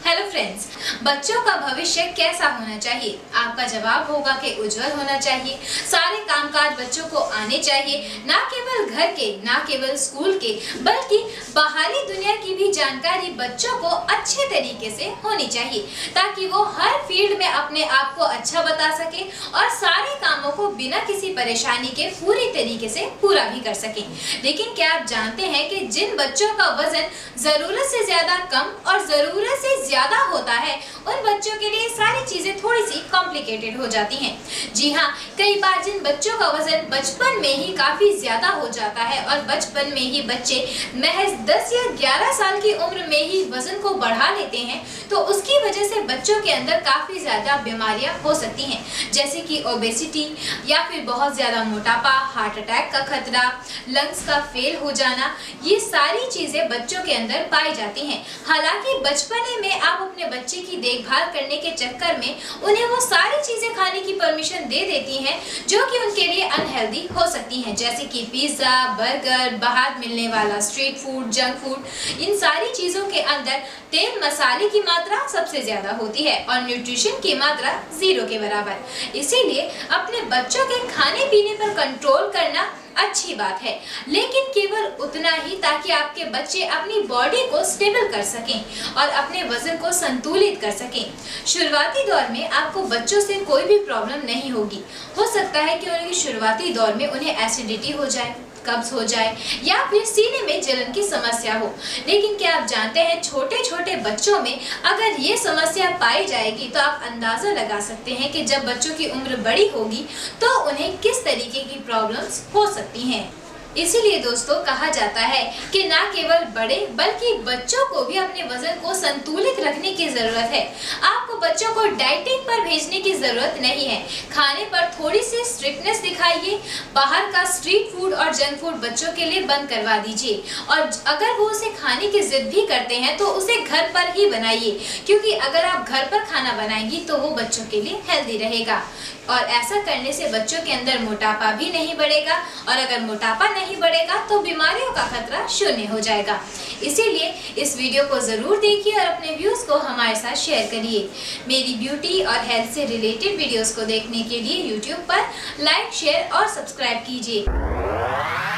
Hello friends, बच्चों का भविष्य कैसा होना चाहिए? आपका जवाब होगा कि उज्जवल होना चाहिए। सारे कामकाज बच्चों को आने चाहिए, ना केवल घर के, ना केवल स्कूल के, बल्कि बाहरी दुनिया की भी जानकारी बच्चों को अच्छे तरीके से होनी चाहिए, ताकि वो हर फील्ड में अपने आप को अच्छा बता सके और सारे कामों को बिना किसी परेशानी के पूरी तरीके से पूरा भी कर सके। लेकिन क्या आप जानते हैं कि जिन बच्चों का वजन जरूरत से ज्यादा कम और जरूरत से ज्यादा होता है, उन बच्चों के लिए सारी चीजें थोड़ी सी कॉम्प्लिकेटेड हो जाती हैं। जी हाँ, कई बार जिन बच्चों का वजन बचपन में ही काफी ज्यादा हो जाता है और बचपन में ही बच्चे महज 10 या 11 साल की उम्र में ही वजन को बढ़ा लेते हैं, तो उसकी वजह से बच्चों के अंदर काफी ज्यादा बीमारियां हो सकती हैं, जैसे कि ओबेसिटी या फिर बहुत ज्यादा मोटापा, हार्ट अटैक का खतरा, लंग्स का फेल हो जाना। ये सारी चीजें बच्चों के अंदर पाई जाती हैं। हालांकि बचपने में आप अपने बच्चे की देखभाल करने के चक्कर में उन्हें वो सारी चीजें खाने की परमिशन दे देती हैं जो कि उनके लिए अनहेल्दी हो सकती हैं, जैसे कि पिज्जा, बर्गर, बाहर मिलने वाला स्ट्रीट फूड, जंक फूड। इन सारी चीजों के अंदर तेल मसाले की मात्रा सबसे ज्यादा होती है और न्यूट्रिशन की मात्रा 0 के बराबर। इसीलिए अपने बच्चों के खाने पीने पर कंट्रोल करना अच्छी बात है, लेकिन केवल उतना ही ताकि आपके बच्चे अपनी बॉडी को स्टेबल कर सकें और अपने वजन को संतुलित कर सकें। शुरुआती दौर में आपको बच्चों से कोई भी प्रॉब्लम नहीं होगी। हो सकता है कि उनके शुरुआती दौर में उन्हें एसिडिटी हो जाए, कब्ज हो जाए या फिर सीने में जलन की समस्या हो, लेकिन क्या आप जानते हैं छोटे छोटे बच्चों में अगर ये समस्या पाई जाएगी तो आप अंदाजा लगा सकते हैं कि जब बच्चों की उम्र बड़ी होगी तो उन्हें किस तरीके की प्रॉब्लम्स हो सकती हैं। इसीलिए दोस्तों कहा जाता है कि ना केवल बड़े बल्कि बच्चों को भी अपने वजन को संतुलित रखने की जरूरत है। आपको बच्चों को डाइटिंग पर भेजने की जरूरत नहीं है। खाने पर थोड़ी सी स्ट्रिक्टनेस दिखाइए, बाहर का स्ट्रीट फूड और जंक फूड बच्चों के लिए बंद करवा दीजिए और अगर वो उसे खाने की जिद भी करते हैं तो उसे घर पर ही बनाइए, क्योंकि अगर आप घर पर खाना बनाएंगी तो वो बच्चों के लिए हेल्दी रहेगा और ऐसा करने से बच्चों के अंदर मोटापा भी नहीं बढ़ेगा और अगर मोटापा नहीं बढ़ेगा तो बीमारियों का खतरा शून्य हो जाएगा। इसीलिए इस वीडियो को जरूर देखिए और अपने व्यूज को हमारे साथ शेयर करिए। मेरी ब्यूटी और हेल्थ से रिलेटेड वीडियोस को देखने के लिए यूट्यूब पर लाइक, शेयर और सब्सक्राइब कीजिए।